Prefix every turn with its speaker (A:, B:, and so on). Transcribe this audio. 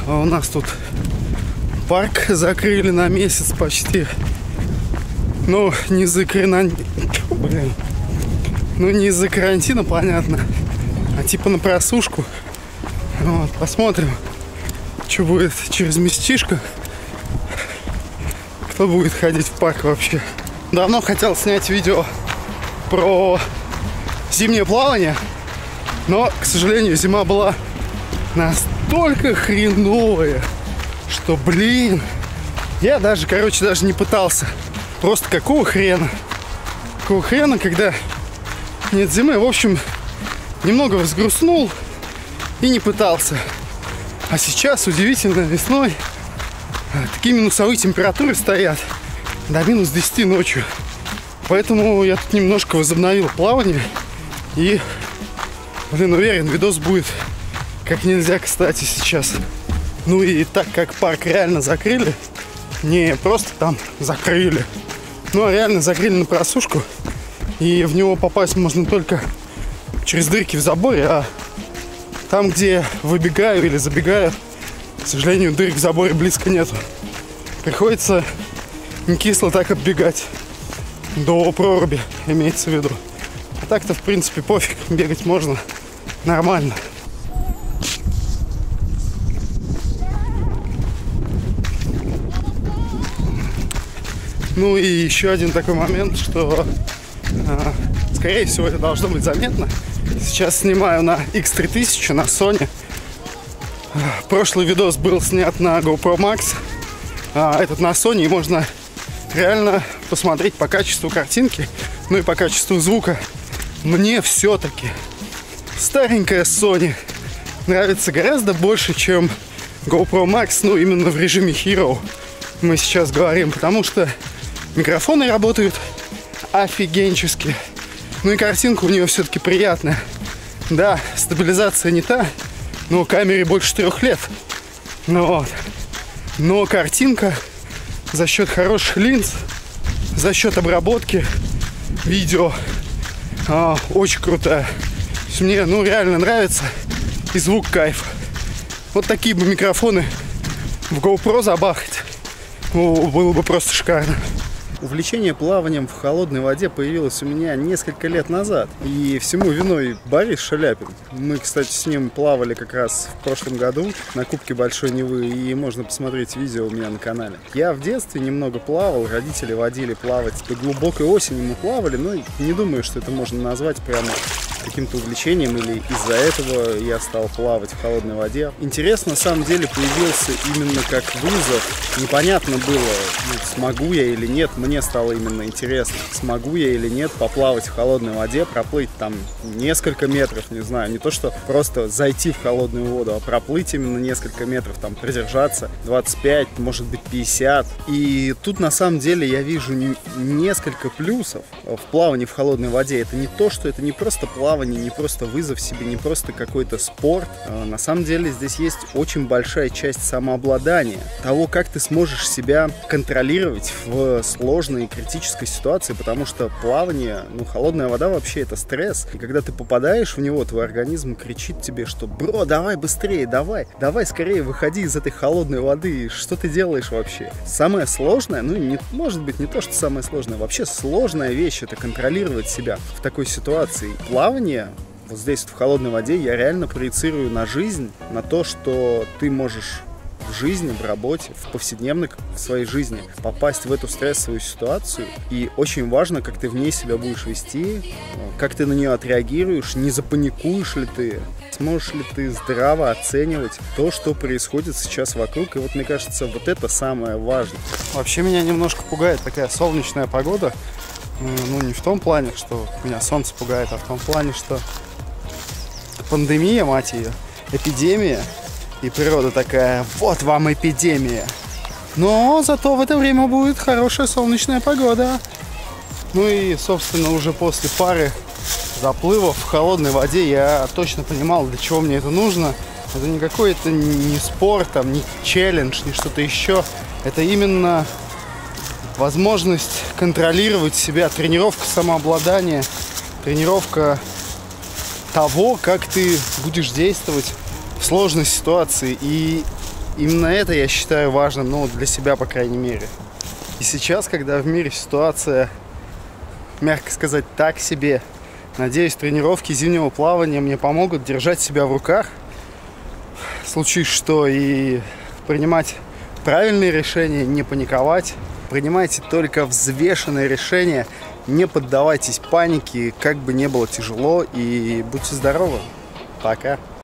A: А у нас тут парк закрыли на месяц почти. Ну, не из-за не из-за карантина, понятно, а типа на просушку. Вот, посмотрим, что будет через месячишко. Кто будет ходить в парк вообще. Давно хотел снять видео про зимнее плавание, но, к сожалению, зима была настолько хреновая, что, блин, я даже не пытался. Просто какого хрена? Какого хрена, когда нет зимы? В общем, немного взгрустнул и не пытался. А сейчас, удивительно, весной такие минусовые температуры стоят до минус 10 ночью. Поэтому я тут немножко возобновил плавание. И, блин, уверен, видос будет как нельзя кстати сейчас. Ну и так как парк реально закрыли, не просто там закрыли, ну а реально закрыли на просушку. И в него попасть можно только через дырки в заборе, а там, где выбегаю или забегаю, к сожалению, дырок в заборе близко нету. Приходится не кисло так оббегать до проруби, имеется в виду. А так-то, в принципе, пофиг, бегать можно нормально. Ну и еще один такой момент, что, скорее всего, это должно быть заметно. Сейчас снимаю на X3000 на Sony. Прошлый видос был снят на GoPro Max, а этот на Sony, и можно реально посмотреть по качеству картинки, ну и по качеству звука. Мне все-таки старенькая Sony нравится гораздо больше, чем GoPro Max, ну именно в режиме Hero мы сейчас говорим, потому что микрофоны работают офигенчески. Ну и картинка у нее все-таки приятная. Да, стабилизация не та, но камере больше 3 лет. Ну вот. Но картинка за счет хороших линз, за счет обработки видео очень крутая. Мне, ну, реально нравится. И звук кайф. Вот такие бы микрофоны в GoPro забахать. Ну, было бы просто шикарно. Увлечение плаванием в холодной воде появилось у меня несколько лет назад. И всему виной Борис Шаляпин. Мы, кстати, с ним плавали как раз в прошлом году на Кубке Большой Невы. И можно посмотреть видео у меня на канале. Я в детстве немного плавал. Родители водили плавать. До глубокой осени мы плавали. Но не думаю, что это можно назвать прямо каким-то увлечением, или из-за этого я стал плавать в холодной воде. Интерес на самом деле появился именно как вызов. Непонятно было, смогу я или нет. Мне стало именно интересно, смогу я или нет поплавать в холодной воде, проплыть там несколько метров, не знаю, не то что просто зайти в холодную воду, а проплыть именно несколько метров, там продержаться 25, может быть 50. И тут на самом деле я вижу несколько плюсов в плавании в холодной воде. Это не то, что это не просто плавание, не просто вызов себе, не просто какой-то спорт. На самом деле здесь есть очень большая часть самообладания, того, как ты сможешь себя контролировать в сложной и критической ситуации, потому что плавание, ну, холодная вода вообще это стресс. И когда ты попадаешь в него, твой организм кричит тебе, что бро, давай быстрее, давай скорее выходи из этой холодной воды, что ты делаешь вообще? Самое сложное, ну, не, может быть, не то, что самое сложное, вообще сложная вещь — это контролировать себя в такой ситуации. Плавание вот здесь, в холодной воде, я реально проецирую на жизнь, на то, что ты можешь в жизни, в работе, в повседневной в своей жизни попасть в эту стрессовую ситуацию. И очень важно, как ты в ней себя будешь вести, как ты на нее отреагируешь, не запаникуешь ли ты, сможешь ли ты здраво оценивать то, что происходит сейчас вокруг. И вот мне кажется, вот это самое важное. Вообще меня немножко пугает такая солнечная погода. Ну, не в том плане, что меня солнце пугает, а в том плане, что пандемия, мать ее, эпидемия, и природа такая, вот вам эпидемия. Но зато в это время будет хорошая солнечная погода. Ну и, собственно, уже после пары заплывов в холодной воде я точно понимал, для чего мне это нужно. Это не какой-то не спорт, там, не челлендж, не что-то еще. Это именно возможность контролировать себя, тренировка самообладания, тренировка того, как ты будешь действовать в сложной ситуации. И Именно это я считаю важным, ну, для себя, по крайней мере. И сейчас, когда в мире ситуация, мягко сказать, так себе, надеюсь, тренировки зимнего плавания мне помогут держать себя в руках, случись что, и принимать правильные решения, не паниковать. Принимайте только взвешенные решения, не поддавайтесь панике, как бы не было тяжело, и будьте здоровы. Пока.